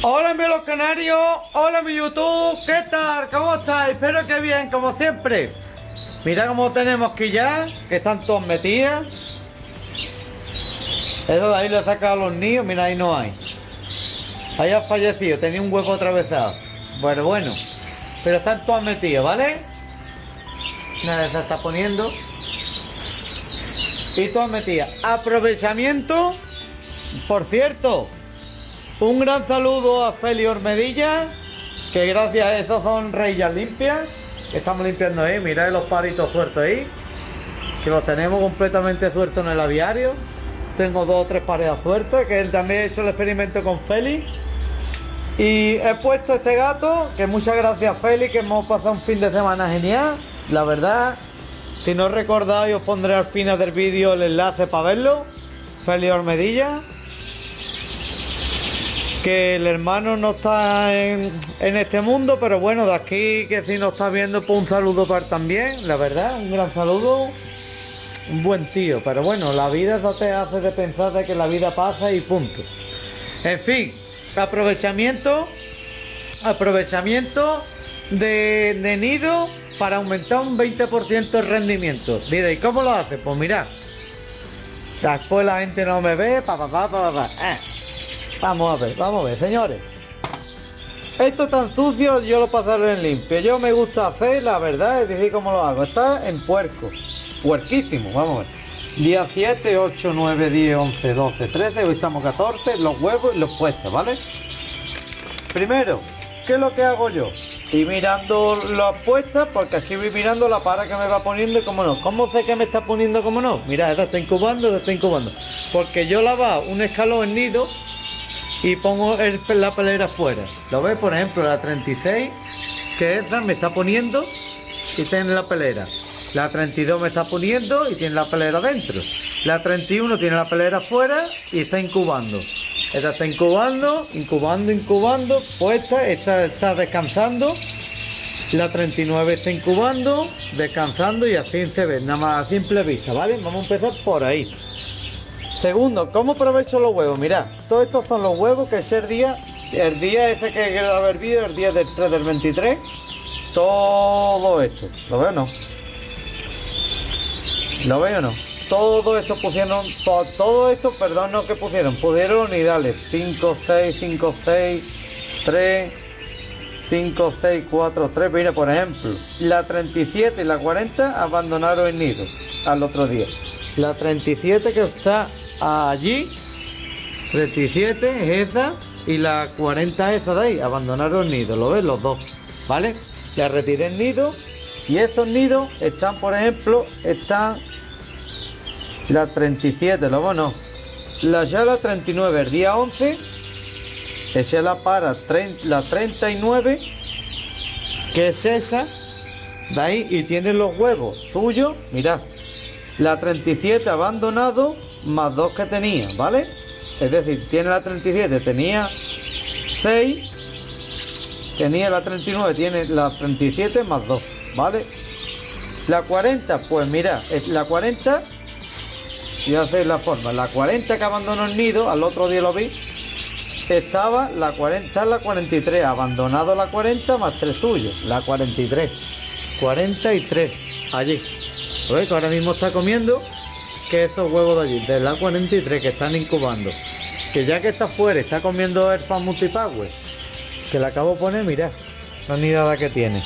Hola los canarios, hola mi YouTube, ¿qué tal? ¿Cómo estáis? Espero que bien, como siempre. Mira cómo tenemos que ya, que están todos metidas. Eso de ahí le he sacado a los niños, mira ahí no hay. Ahí ha fallecido, tenía un huevo atravesado. Bueno, pero están todas metidas, ¿vale? Nada, se está poniendo. Y todas metidas. Aprovechamiento, por cierto. Un gran saludo a Feli Ormedilla, que gracias a eso son reyes limpias. Estamos limpiando ahí, mirad los palitos sueltos ahí, que los tenemos completamente sueltos en el aviario. Tengo 2 o 3 paredes sueltas, que él también ha hecho el experimento con Feli. Y he puesto este gato, que muchas gracias Feli, que hemos pasado un fin de semana genial. La verdad, si no recordáis os pondré al final del vídeo el enlace para verlo. Feli Ormedilla. Que el hermano no está en este mundo, pero bueno, de aquí que si nos está viendo, pues un saludo para él también, la verdad, un gran saludo, un buen tío, pero bueno, la vida no te hace de pensar de que la vida pasa y punto. En fin, aprovechamiento de nido para aumentar un 20% el rendimiento. Diréis, ¿cómo lo hace? Pues mirad, después la gente no me ve, Vamos a ver, señores. Esto tan sucio, yo lo pasaré en limpio. Yo me gusta hacer, la verdad, es decir, cómo lo hago. Está en puerco. Puerquísimo, vamos a ver. Día 7, 8, 9, 10, 11, 12, 13, hoy estamos 14, los huevos y los puestos, ¿vale? Primero, ¿qué es lo que hago yo? Estoy mirando las puestas, porque aquí voy mirando la para que me va poniendo y cómo no. ¿Cómo sé que me está poniendo cómo no? Mira, esta está incubando, esta está incubando. Porque yo lavaba un escalón en nido y pongo la pelera fuera. ¿Lo ves? Por ejemplo, la 36, que esa me está poniendo y tiene la pelera. La 32 me está poniendo y tiene la pelera dentro. La 31 tiene la pelera fuera y está incubando. Esta está incubando, puesta, esta está descansando. La 39 está incubando, descansando y así se ve, nada más a simple vista, ¿vale? Vamos a empezar por ahí. Segundo, ¿cómo aprovecho los huevos? Mirad, todos estos son los huevos que es el día ese que quiero haber vídeo, el día del 3 del 23. Todo esto, ¿lo veo o no? ¿Lo veo o no? Todo esto pusieron, todo esto, perdón, no que pusieron unidades, 5, 6, 5, 6, 3, 5, 6, 4, 3, mira, por ejemplo, la 37 y la 40 abandonaron el nido al otro día. La 37 que está allí, 37 es esa y la 40 es esa de ahí, abandonaron el nido, lo ves, los dos, ¿vale? Ya retiré el nido y esos nidos están, por ejemplo, están la 37, lo bueno, la 39, el día 11, esa es la para, la 39, que es esa, de ahí, y tiene los huevos suyos, mirad, la 37 abandonado, más 2 que tenía, ¿vale? Es decir, tiene la 37, tenía 6, tenía la 39, tiene la 37 más 2, ¿vale? La 40, pues mira, es la 40, y hacer la forma, la 40 que abandonó el nido, al otro día lo vi, estaba la 40, la 43, abandonado la 40 más 3 suyos, la 43, allí. ¿Veis? Ahora mismo está comiendo que esos huevos de allí, de la 43 que están incubando, que ya que está fuera, está comiendo el Fan Multipower, que le acabo de poner, mirad, la nidada que tiene.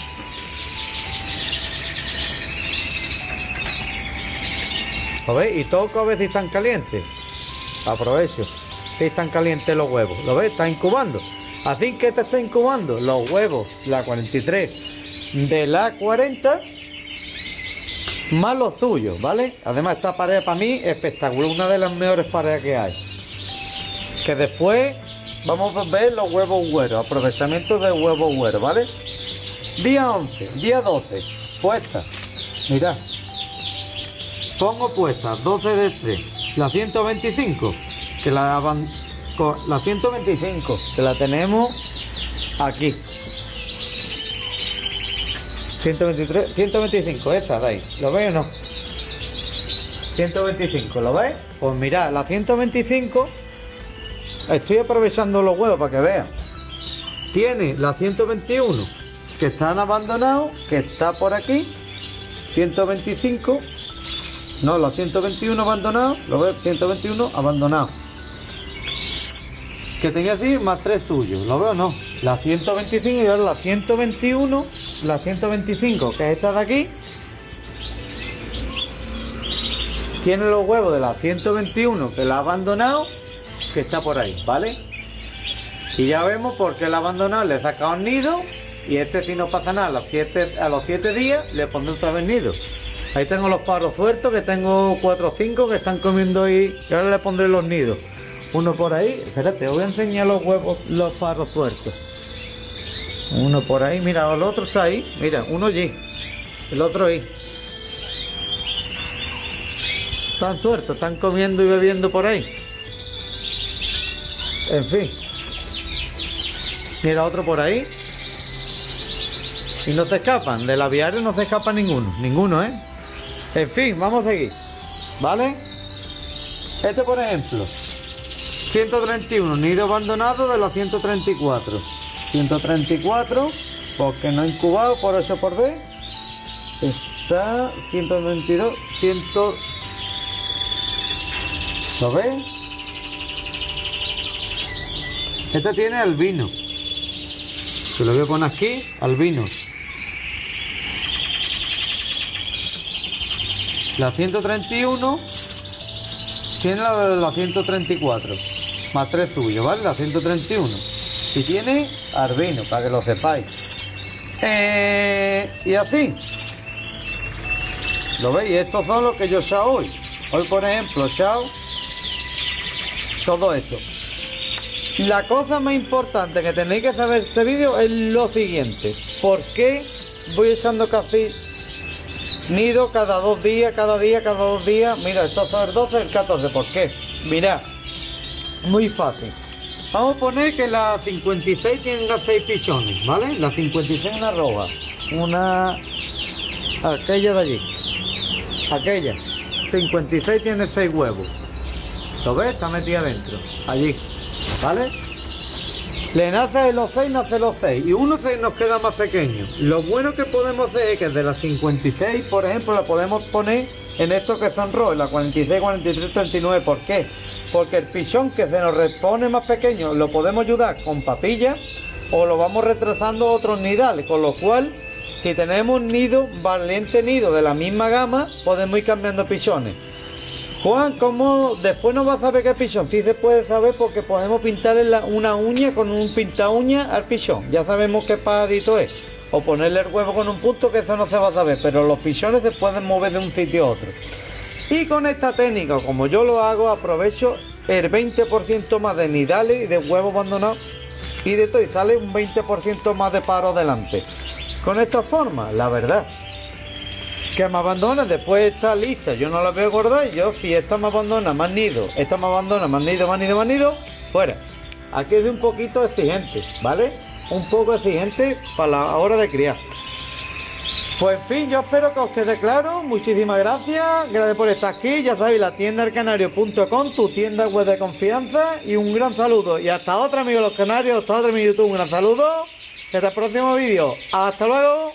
¿Lo veis? Y toco a ver si están calientes. Aprovecho. Si están calientes los huevos. ¿Lo ves? Está incubando. Así que te está incubando los huevos, la 43 de la 40 más los tuyos, ¿vale? Además esta pared para mí es espectacular, una de las mejores paredes que hay. Que después vamos a ver los huevos güeros, aprovechamiento de huevos güeros, ¿vale? Día 11, día 12, puesta, mirad. Pongo puestas 12 de 3, la 125, que la 125, que la tenemos aquí. 123, 125, esta de ahí, ¿lo veis o no? 125, ¿lo veis? Pues mirad, la 125, estoy aprovechando los huevos para que vean. tiene la 121 que están abandonados, que está por aquí, 125, no, la 121 abandonado, lo ves, 121 abandonado, que tenía así más 3 suyos, lo veo, no, la 125 y ahora la 121, la 125, que es esta de aquí, tiene los huevos de la 121 que la ha abandonado, que está por ahí, ¿vale? Y ya vemos por qué la ha abandonado, le he sacado el nido, y este, si no pasa nada, a los 7 días le pondré otra vez nido. Ahí tengo los pájaros sueltos, que tengo 4 o 5 que están comiendo ahí, y ahora le pondré los nidos. Uno por ahí, espérate, os voy a enseñar los huevos, los pájaros sueltos. Uno por ahí, mira, el otro está ahí, mira, uno allí, el otro ahí. Están sueltos, están comiendo y bebiendo por ahí. En fin. Mira, otro por ahí. Y no se escapan, del aviario no se escapa ninguno, ¿eh? En fin, vamos a seguir, ¿vale? Este, por ejemplo, 131, nido abandonado de los 134. 134, porque no incubado, por eso por B. Está 122, 100... ¿Lo ves? Este tiene albino. Se lo voy a poner aquí, albinos. La 131 tiene la 134, más 3 suyos, ¿vale? La 131. Y tiene albino, para que lo sepáis. Y así. ¿Lo veis? Estos son los que yo shao hoy. Hoy, por ejemplo, shao todo esto. La cosa más importante que tenéis que saber de este vídeo es lo siguiente. ¿Por qué voy echando casi nido cada 2 días, cada 2 días? Mira, esto es el 12, el 14. ¿Por qué? Mirad, muy fácil. Vamos a poner que la 56 tenga 6 pichones, ¿vale? La 56 una roja. Aquella de allí. Aquella. 56 tiene 6 huevos. ¿Lo ves? Está metida adentro. Allí. ¿Vale? Le nace los 6, nace los 6. Y uno se nos queda más pequeño. Lo bueno que podemos hacer es que de la 56, por ejemplo, la podemos poner en estos que son rojos, la 46, 43, 39. ¿Por qué? Porque el pichón que se nos repone más pequeño lo podemos ayudar con papilla o lo vamos retrasando a otros nidales. Con lo cual, si tenemos nido, valiente nido de la misma gama, podemos ir cambiando pichones. Juan, ¿cómo después no va a saber qué pichón? Sí se puede saber porque podemos pintarle una uña con un pinta uña al pichón. Ya sabemos qué pajarito es. O ponerle el huevo con un punto, que eso no se va a saber. Pero los pichones se pueden mover de un sitio a otro. Y con esta técnica, como yo lo hago, aprovecho el 20% más de nidales y de huevos abandonados. Y de todo, y sale un 20% más de paro delante. Con esta forma, la verdad, que me abandona, después está lista, yo no la voy a guardar. Yo, si esta me abandona más nido, esta me abandona más nido, más nido, más nido, fuera. Aquí es un poquito exigente, ¿vale? Un poco exigente para la hora de criar. Pues en fin, yo espero que os quede claro. Muchísimas gracias por estar aquí. Ya sabéis, la tienda elcanario.com, tu tienda web de confianza. Y un gran saludo. Y hasta otra, amigos los canarios, hasta otro, mi YouTube, un gran saludo. Hasta el próximo vídeo. Hasta luego.